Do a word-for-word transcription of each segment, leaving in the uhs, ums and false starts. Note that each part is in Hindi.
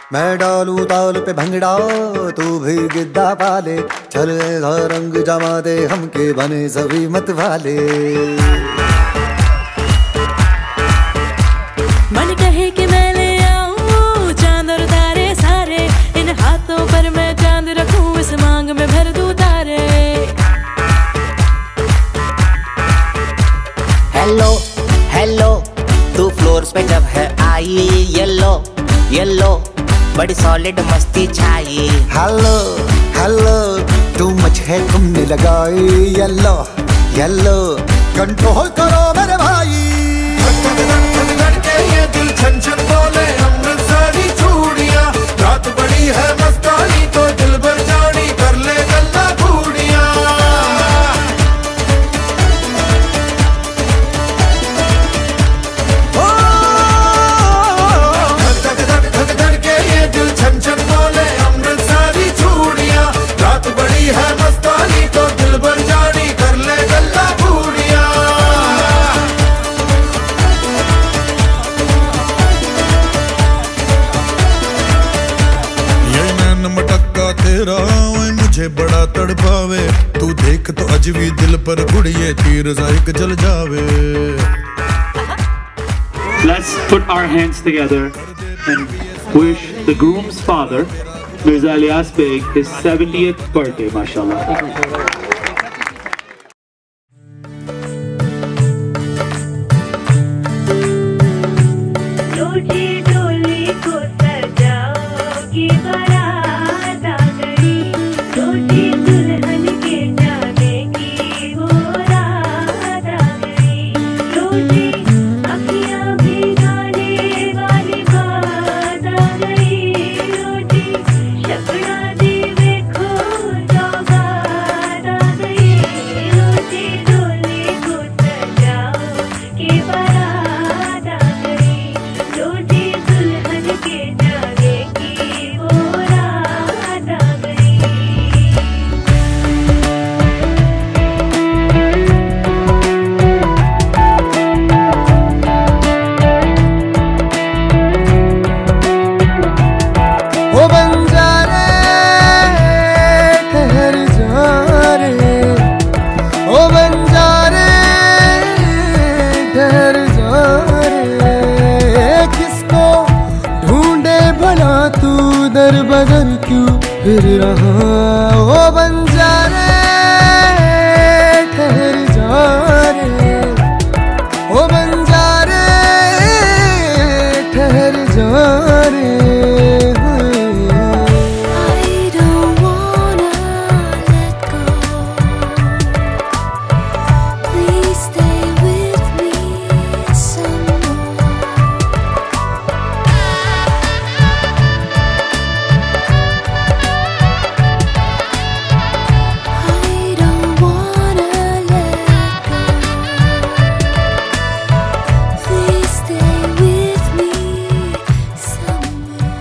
मैं डालू ताल पे भंगड़ा तू भी गिद्दा पाले, चल ऐसा रंग जमा दे हमके बने सभी मत वाले। मन कहे कि मैं ले आऊं चांद और तारे सारे, इन हाथों पर मैं चांद रखूं, इस मांग में भर दूं तारे। हेलो हेलो तू फ्लोर पे जब है आई, येलो येलो बड़ी सॉलिड मस्ती छाई। हेलो हेलो तू मच है तुमने लगाई, येलो येलो कंट्रोल करो मेरे भाई। ये दिल छन छन बोले अमृतसरी चूड़ियां, रात बड़ी है मस्तानी तो दिल भर जानी कर ले गल्ला घूड़ियां। धक धक धक धक के ये दिल छन छन बोले अमृतसरी चूड़ियां, रात बड़ी है मस्तानी तो दिल भर जानी कर ले गल्ला घूड़ियां। मटक्का तेरा मुझे बड़ा तड़पावे, तू देख तो अजवी दिल पर गुड़िए तीर जायक जल जावे। Let's put our hands together and wish the groom's father, Mirza Ilyas Beg, his seventieth birthday, mashallah. दर बदर क्यों फिर रहा, ओ बंजारे ठहर जा रे, ओ बंजारे ठहर जा रे। Somewhere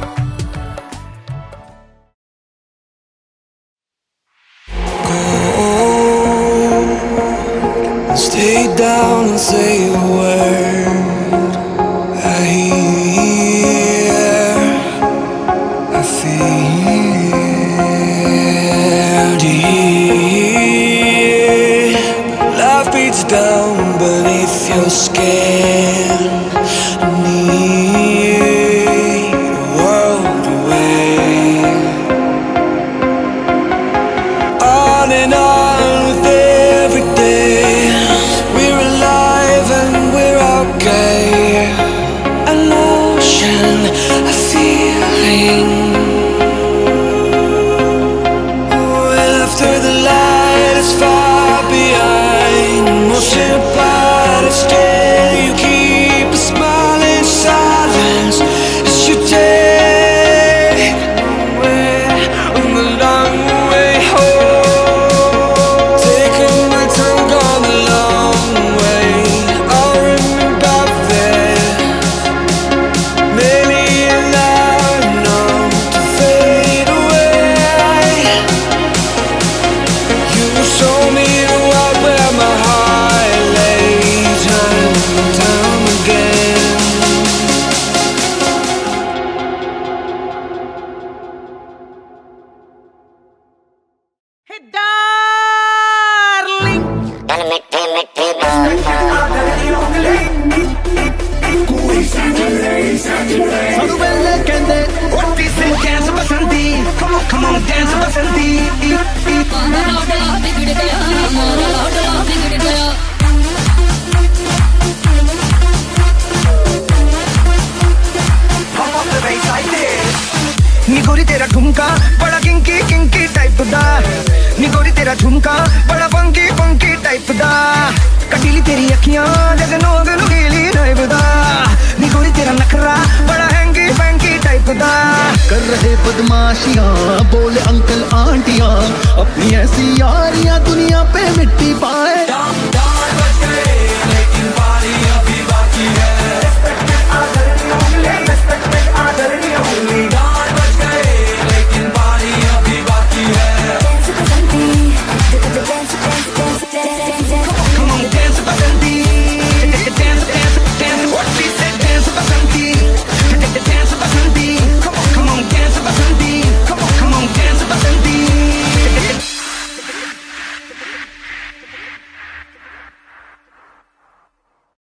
तेरा झुमका बड़ा फंकी फंकी टाइप दा, कटीली तेरी अखियां जग नोग नुकीली टाइप दा, नी गोरी तेरा नखरा बड़ा हैंगी फैंकी टाइप दा। कर रहे बदमाशियां बोले अंकल आंटियां, अपनी ऐसी यारियां दुनिया पे मिट्टी पाए।